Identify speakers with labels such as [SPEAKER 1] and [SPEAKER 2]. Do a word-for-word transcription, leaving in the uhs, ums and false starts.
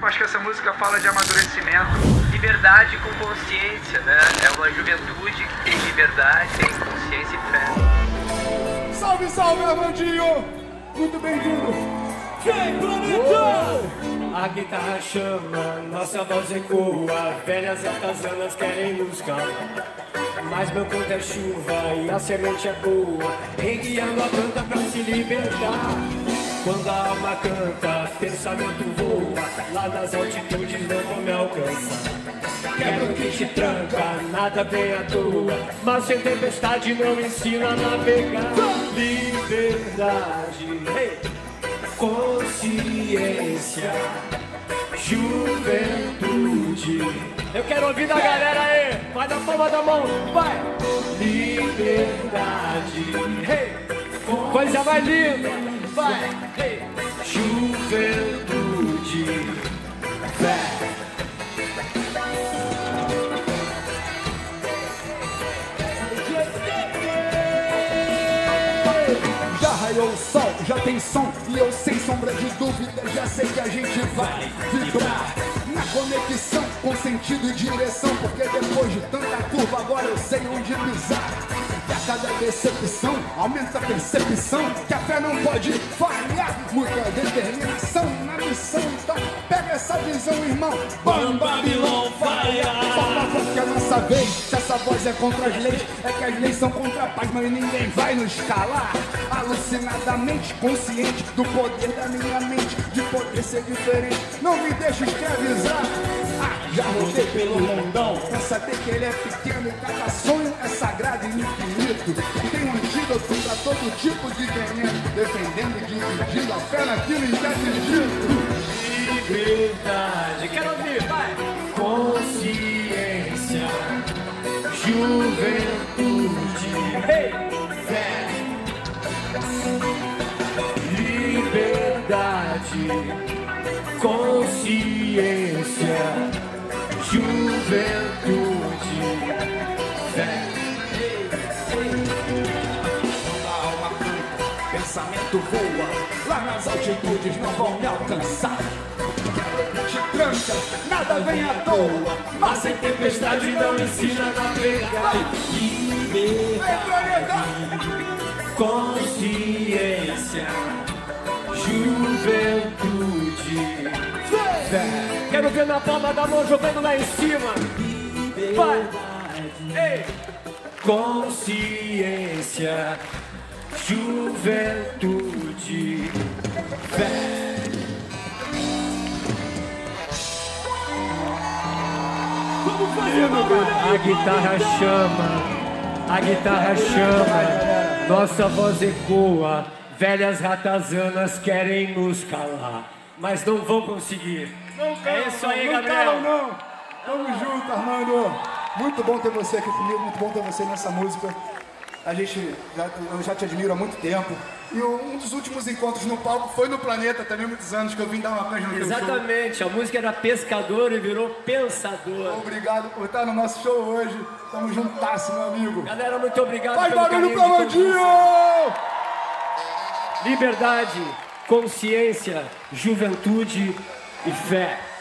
[SPEAKER 1] Eu acho que essa música fala de amadurecimento. Liberdade com consciência, né? É uma juventude que tem liberdade, tem consciência e fé.
[SPEAKER 2] Salve, salve, Armandinho! Muito bem-vindo!
[SPEAKER 3] Vem, planeta! A guitarra chama, nossa voz ecoa, velhas artesanas querem nos calar. Mas meu canto é chuva e a semente é boa, enguiando a planta pra se libertar. Quando a alma canta, pensamento voa, lá nas altitudes não vou me alcançar. Quebra o que te tranca, nada vem à toa, mas sem tempestade não ensina a navegar. Liberdade, hey. Consciência, juventude. Eu quero ouvir da galera aí, vai na palma da mão, vai. Liberdade, hey. Coisa mais linda, vai. Hey. Juventude, fé.
[SPEAKER 2] Já raiou o sol, já tem som e eu sem sombra de dúvida já sei que a gente vai vibrar na conexão com sentido e direção, porque depois de tanta curva agora eu sei onde pisar. E a cada decepção aumenta a percepção que a fé não pode falhar, muita determinação na missão. Então pega essa visão, irmão, Bam Babilon falha. Porque a nossa vez, se essa voz é contra as leis, é que as leis são contra a paz, mas ninguém vai nos calar. Alucinadamente consciente do poder da minha mente, de poder ser diferente, não me deixe escravizar. Ah, já rodei pelo mundão, pra saber que ele é pequeno e cada sonho é sagrado e infinito. Tem um antídoto pra todo tipo de veneno, defendendo e dividindo a fé naquilo inacredito.
[SPEAKER 3] Liberdade, quero ouvir, vai! Consciência, juventude, hey! Fé. Liberdade, consciência, juventude, fé.
[SPEAKER 2] Quando a alma canta, pensamento voa, lá nas altitudes não vão me alcançar. Quebra o que te tranca, nada vem à toa,
[SPEAKER 3] Mas sem tempestade não ensina a navegar. Liberdade, consciência, juventude, fé. Quero ver na palma da mão jogando lá em cima. Vai! Ei! Consciência, juventude, fé. Vamos fazer uma
[SPEAKER 4] A guitarra chama, a guitarra chama, nossa voz ecoa, velhas ratazanas querem nos calar, mas não vão conseguir.
[SPEAKER 2] Não calam,
[SPEAKER 3] É isso aí,
[SPEAKER 2] não,
[SPEAKER 3] Gabriel.
[SPEAKER 2] Não calam, não. Tamo junto, Armando. Muito bom ter você aqui comigo, muito bom ter você nessa música. A gente, já, eu já te admiro há muito tempo. E um dos últimos encontros no palco foi no Planeta, também muitos anos, que eu vim dar uma cancha no teu show.
[SPEAKER 3] Exatamente, a música era pescador e virou pensador.
[SPEAKER 2] Obrigado por estar no nosso show hoje. Tamo juntasso, meu amigo.
[SPEAKER 3] Galera, muito obrigado.
[SPEAKER 2] Faz
[SPEAKER 3] pelo
[SPEAKER 2] barulho
[SPEAKER 3] carinho
[SPEAKER 2] pra
[SPEAKER 3] de todos
[SPEAKER 2] Mandinho!
[SPEAKER 3] vocês. Liberdade, consciência, juventude e fé.